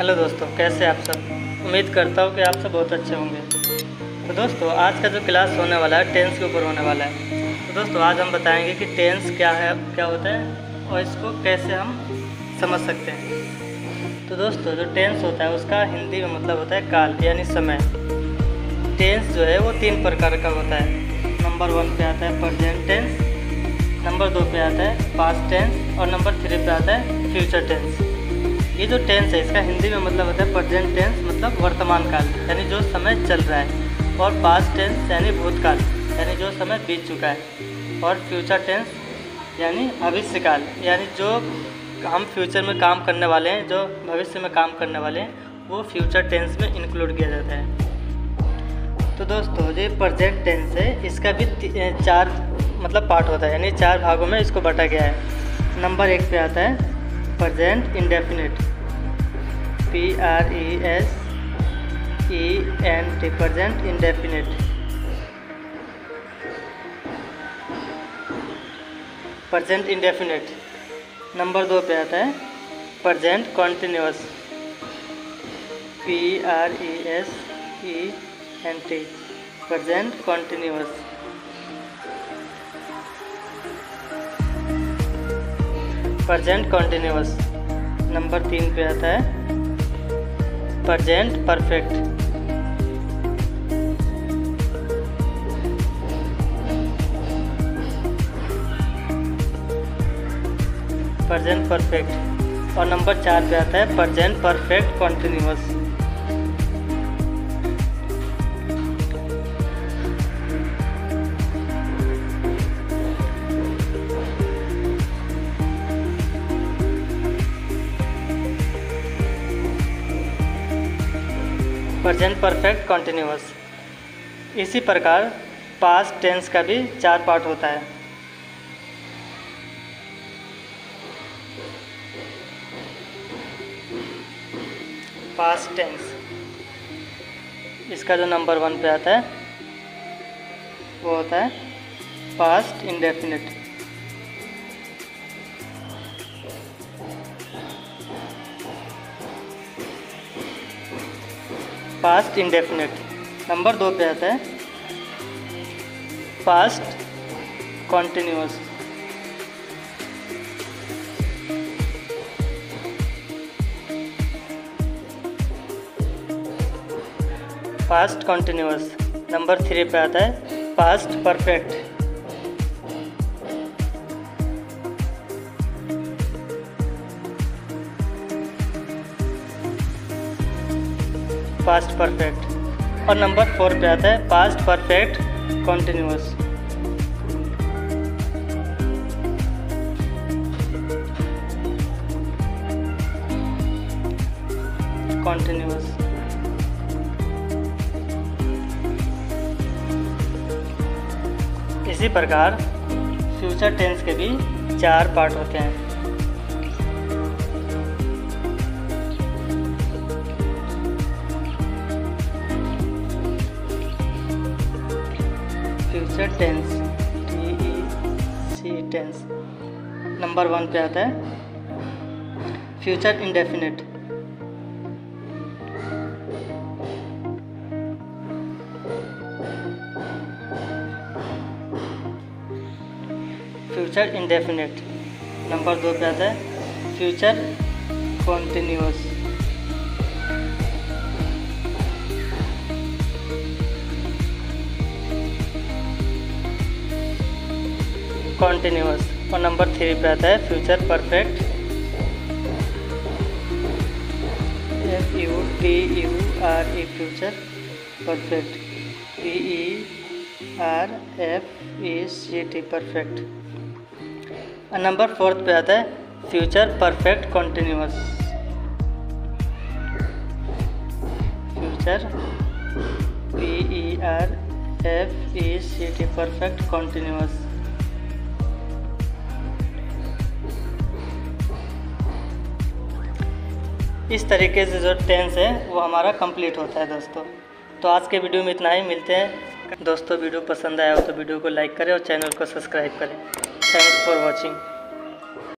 Hello दोस्तों, कैसे आप सब। उम्मीद करता हूँ कि आप सब बहुत अच्छे होंगे। तो दोस्तों, आज का जो क्लास होने वाला है टेंस के ऊपर होने वाला है। तो दोस्तों, आज हम बताएंगे कि टेंस क्या है, क्या होता है और इसको कैसे हम समझ सकते हैं। तो दोस्तों, जो टेंस होता है उसका हिंदी में मतलब होता है काल यानी समय। टेंस जो है वो 3 प्रकार का होता है। नंबर 1 पे आता है प्रेजेंट टेंस, नंबर 2 पे आता है पास्ट टेंस और नंबर 3 पे आता है फ्यूचर टेंस। ये जो टेंस है इसका हिंदी में मतलब होता है प्रेजेंट टेंस, मतलब वर्तमान काल यानी जो समय चल रहा है, और पास्ट टेंस यानी भूतकाल यानी जो समय बीत चुका है, और फ्यूचर टेंस यानी भविष्य काल यानी जो हम फ्यूचर में काम करने वाले हैं, जो भविष्य में काम करने वाले हैं, वो फ्यूचर टेंस में इंक्लूड किया जाता है। तो दोस्तों, जो प्रेजेंट टेंस है इसका भी 4 मतलब पार्ट होता है, यानी 4 भागों में इसको बांटा गया है। नंबर 1 पे आता है present indefinite, PRESENT, present indefinite. Present indefinite. Number 2 पे आता है present continuous, PRESENT, present continuous. Present continuous. Number 3 पे आता है प्रेजेंट परफेक्ट, प्रेजेंट परफेक्ट। और नंबर 4 पे आता है present perfect continuous. Present perfect continuous. इसी प्रकार पास्ट टेंस का भी 4 पार्ट होता है। पास्ट टेंस इसका जो नंबर 1 पे आता है वो होता है past indefinite, past indefinite. Number 2 पे आता है past continuous, past continuous. Number 3 पे आता है पास्ट परफेक्ट, पास्ट परफेक्ट। और नंबर 4 पे आता है पास्ट परफेक्ट कॉन्टिन्यूअस, कॉन्टिन्यूअस। इसी प्रकार फ्यूचर टेंस के भी 4 पार्ट होते हैं। Future tense, TEC tense. Number 1 पे आता है future indefinite, future indefinite. Number 2 पे आता है फ्यूचर कॉन्टिन्यूअस, कॉन्टिन्यूअस। और नंबर 3 पे आता है future perfect, FUTURE, future perfect, PERFECT, perfect. और नंबर 4 पे आता है future perfect continuous, future PERFECT, perfect continuous. इस तरीके से जो टेंस है वो हमारा कंप्लीट होता है दोस्तों। तो आज के वीडियो में इतना ही, मिलते हैं दोस्तों। वीडियो पसंद आया हो तो वीडियो को लाइक करें और चैनल को सब्सक्राइब करें। Thanks for watching.